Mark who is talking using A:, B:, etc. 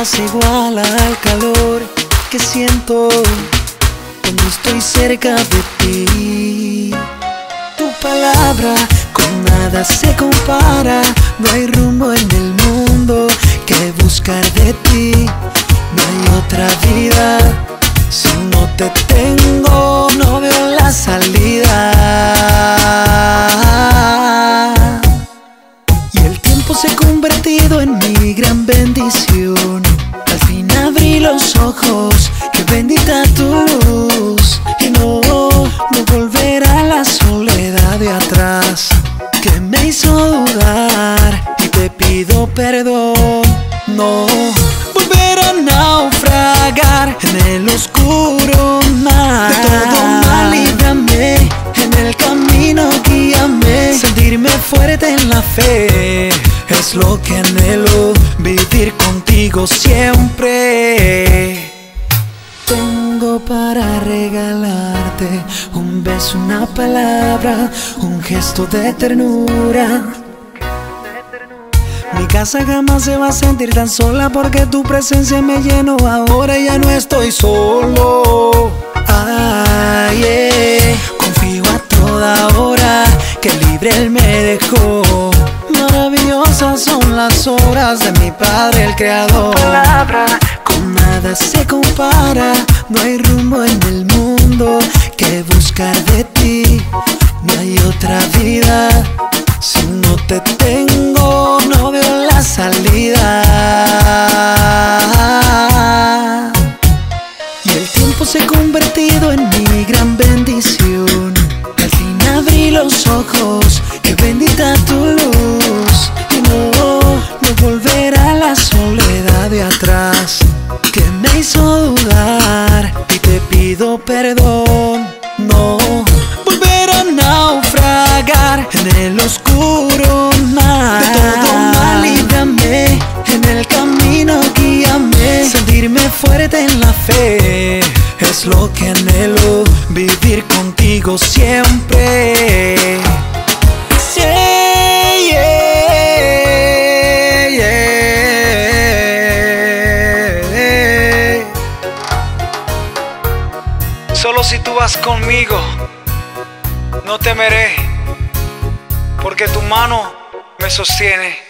A: se iguala al calor que siento cuando estoy cerca de ti. Tu palabra con nada se compara. No hay rumbo en el mundo que buscar de ti. No hay otra vida. Si no te tengo, no veo la salida. Y el tiempo se ha convertido en mi gran bendición. Al fin abrí los ojos, qué bendita tu luz. Y no volverá la soledad de atrás que me hizo dudar. Y te pido perdón, no volver a naufragar en el oscuro mar. De todo mal líbrame, en el camino guíame. Sentirme fuerte en la fe es lo que anhelo, vivir contigo siempre. Tengo para regalarte un beso, una palabra, un gesto de ternura. Mi casa jamás se va a sentir tan sola porque tu presencia me llenó. Ahora ya no estoy solo. Ay, confío a toda hora que libre Él me dejó. Maravillosas son las obras de mi Padre el Creador. Tu palabra con nada se compara. No hay rumbo en el mundo que buscar de ti. No hay otra vida. Si no te tengo, no veo la salida. Y el tiempo se ha convertido en mi gran bendición. Al fin abrí los ojos, qué bendita tu luz. Y no volverá la soledad de atrás que me hizo dudar. Y te pido perdón, no volver a naufragar en el oscuro mar. De todo mal líbrame, en el camino guíame. Sentirme fuerte en la fe es lo que anhelo, vivir contigo siempre.
B: Solo si tú vas conmigo, no temeré, porque tu mano me sostiene.